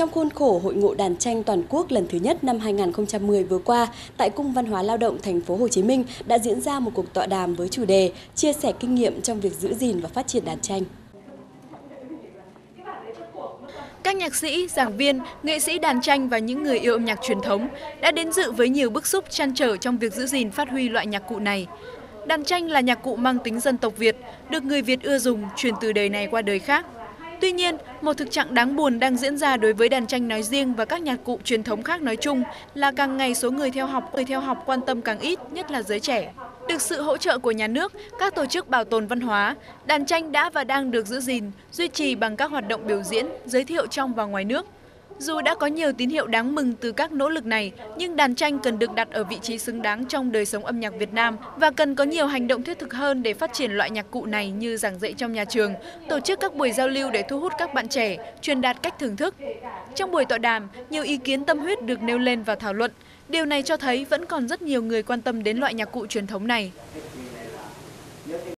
Trong khuôn khổ Hội ngộ đàn tranh toàn quốc lần thứ nhất năm 2010 vừa qua, tại Cung Văn hóa Lao động Thành phố Hồ Chí Minh đã diễn ra một cuộc tọa đàm với chủ đề chia sẻ kinh nghiệm trong việc giữ gìn và phát triển đàn tranh. Các nhạc sĩ, giảng viên, nghệ sĩ đàn tranh và những người yêu âm nhạc truyền thống đã đến dự với nhiều bức xúc trăn trở trong việc giữ gìn phát huy loại nhạc cụ này. Đàn tranh là nhạc cụ mang tính dân tộc Việt, được người Việt ưa dùng, truyền từ đời này qua đời khác. Tuy nhiên, một thực trạng đáng buồn đang diễn ra đối với đàn tranh nói riêng và các nhạc cụ truyền thống khác nói chung là càng ngày số người theo học quan tâm càng ít, nhất là giới trẻ. Được sự hỗ trợ của nhà nước, các tổ chức bảo tồn văn hóa, đàn tranh đã và đang được giữ gìn, duy trì bằng các hoạt động biểu diễn, giới thiệu trong và ngoài nước. Dù đã có nhiều tín hiệu đáng mừng từ các nỗ lực này, nhưng đàn tranh cần được đặt ở vị trí xứng đáng trong đời sống âm nhạc Việt Nam và cần có nhiều hành động thiết thực hơn để phát triển loại nhạc cụ này như giảng dạy trong nhà trường, tổ chức các buổi giao lưu để thu hút các bạn trẻ, truyền đạt cách thưởng thức. Trong buổi tọa đàm, nhiều ý kiến tâm huyết được nêu lên và thảo luận. Điều này cho thấy vẫn còn rất nhiều người quan tâm đến loại nhạc cụ truyền thống này.